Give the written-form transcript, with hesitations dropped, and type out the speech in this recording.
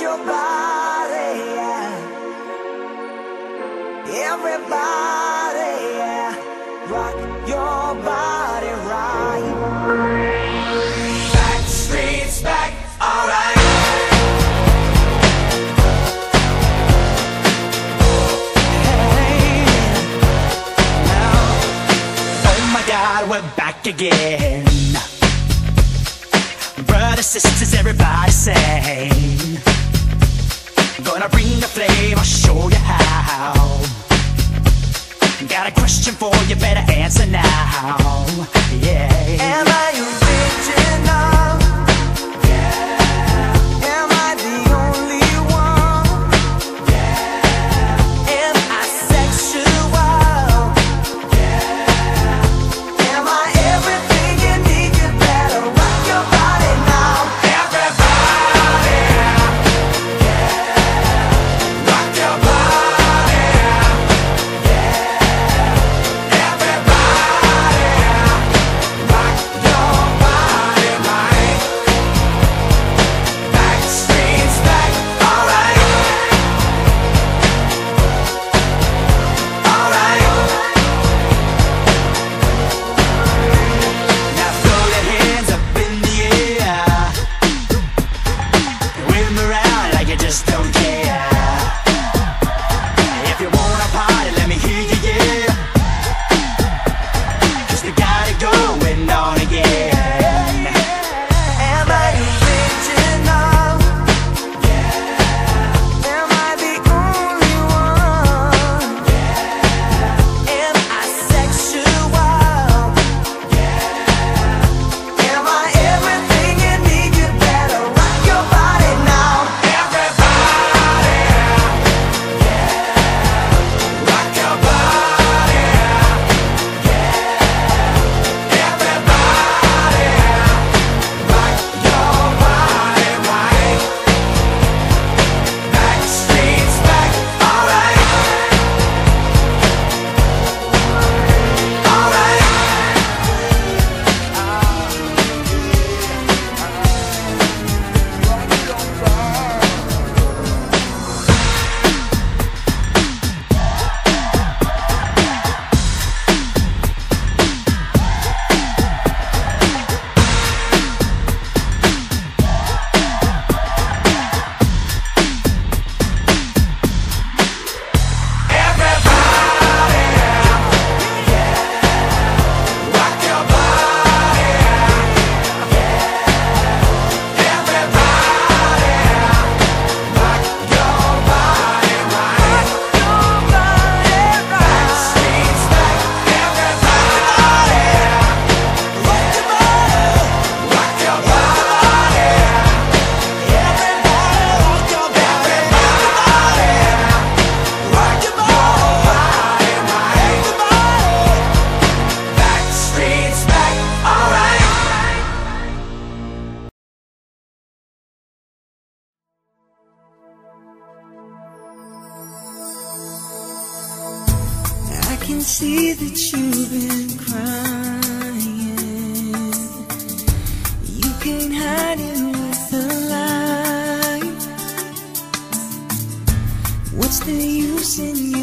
your body, yeah. Everybody, yeah. Rock your body right. Back streets back, alright. Hey, now, oh my God, we're back again. Brothers, sisters, everybody sing. Gonna bring the flame, I'll show you how. Got a question for you, better answer now. Yeah. Am I original? Yeah. Am I the only one? Yeah. Am I sexual? Yeah. Am I everything you need? You better rock your body now. Everybody, yeah. Rock your body, yeah. Everybody, rock your body right. Back streets back, alright. Alright. Now throw your hands up in the air. Wave 'em around like you just don't care. If you wanna party, let me hear you, yeah. 'Cause we got it going on again. Am I original? Yeah. Am I the only one? Yeah. Am I sexual? Yeah. Am I everything you need? You better rock your body now. Everybody, yeah. Rock your body, yeah. Everybody, rock your body right. Back streets back, alright. Alright. Everybody, yeah. Rock your body, yeah. Everybody, rock your body right. Back streets back, everybody, rock your body, rock your body, everybody, rock your body, rock your body right. Back streets back, alright. I can see that you've been crying. You can't hide it with the light. What's the use in